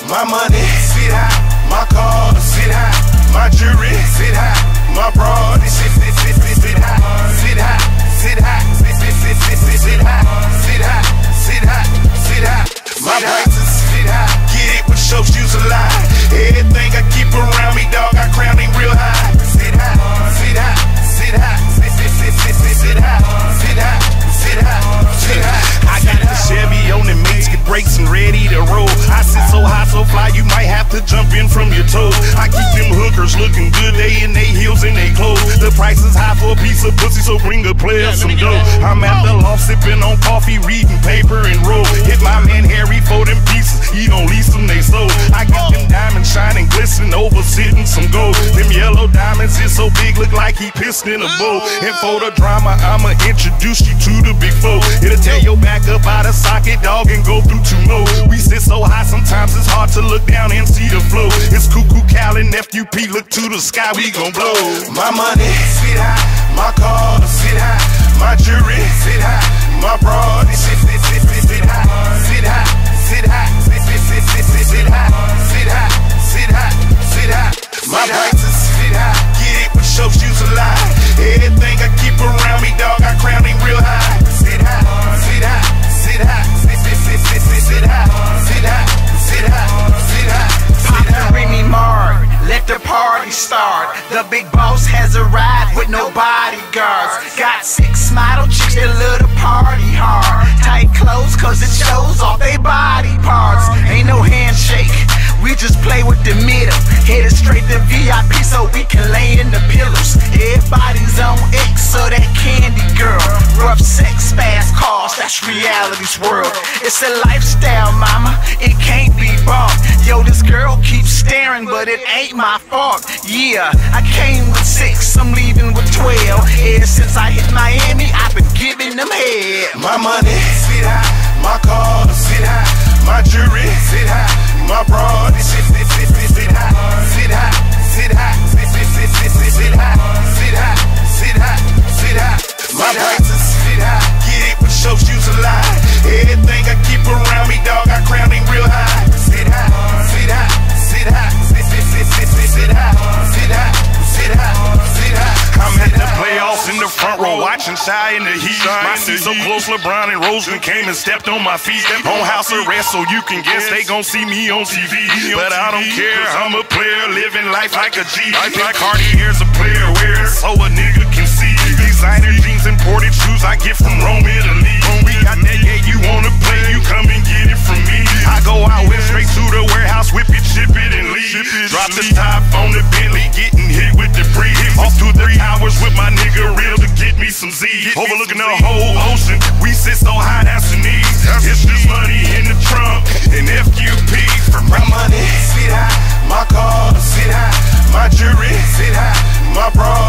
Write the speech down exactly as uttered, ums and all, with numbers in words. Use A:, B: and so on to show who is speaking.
A: My money sit high, my cars sit high, my jewelry sit high, my broad sit sit sit sit sit high, sit high, sit high, sit sit sit sit sit sit high, sit high, sit high, sit high. My prices sit high, get it with shows shoes a lie. Everything I keep around me, dog, I crown him real high. Sit high, sit high, sit high, sit sit sit sit sit sit high, sit high, sit high, sit high. I got the Chevy on the mix, get brakes and ready to roll. I sit so high, so fly, you might have to jump in from your toes. I keep them hookers looking good, they in they heels and they clothes. The price is high for a piece of pussy, so bring a player some dough. I'm at the loft sipping on coffee, reading paper and roll. Hit my man Harry for them pieces, he don't lease them, they sold. I got them diamonds shining, glistening over, sitting some gold. Them yellow diamonds is so big, look like he pissed in a bowl. And for the drama, I'ma introduce you to the big four. It'll tear your back up out of socket, dog, and go through two more. We sit so high, sometimes it's hard to look down and see the flow. It's Cuckoo Cal and F U P, look to the sky, we gon' blow. My money sit high, my cars sit high, my jewelry sit high, my broad sit sit sit sit sit high, sit high, sit high, sit sit sit sit sit sit high, sit high, sit high, sit high. My prices sit high, get it with show shoes a lie. Everything I keep around me, dog, I crown him real high. Sit high, sit high, sit high, sit sit sit sit sit sit high, sit high, sit high, sit high.
B: Pop the Remy Mark, let the party start. The big boss has a ride with no bodyguards. Got six model chicks that love to party hard. Tight clothes cause it shows off they body parts. Ain't no handshake, we just play with the middle. Headed straight to V I P so we can lay in the pillows. Everybody's on X, so that candy girl. Rough sex, fast cars, that's reality's world. It's a lifestyle, mama, it can't be bought. Yo, this girl keeps staring, but it ain't my fault. Yeah, I came with six, I'm leaving with twelve. Ever since I hit Miami, I've been giving them head.
A: My money sit high, my cars sit high, my jewelry sit high, my broad sit sit sit sit sit high, sit high, sit high, sit sit sit sit sit sit high, sit high, sit high, sit high. My prices sit high, get it with show shoes a lie. Everything I keep around me, dog, I crown him real high. Sit high, sit high, sit high, sit sit sit sit sit sit high, sit high, sit high, sit high. I'm at the playoffs in the front row, watching Shy in the heat. My seat so close, LeBron and Rosen came and stepped on my feet. On house arrest, so you can guess they gon' see me on T V. But I don't care, I'm a player, living life like a G. I think Cartier's a player, wear it so a nigga can see. Designer jeans, imported shoes I get from Rome, Italy. We got that, yeah, you wanna play, you come and get it from me. I go out with straight to the warehouse, whip it, ship it, and leave. Drop the top on the Bentley, getting hit with the breeze. Off to three hours with my nigga real to get me some Z. Overlooking the whole ocean, we sit so high, that's the knees. It's just money in the trunk, and F U P. My money sit high, my cars sit high, my jewelry sit high, my bra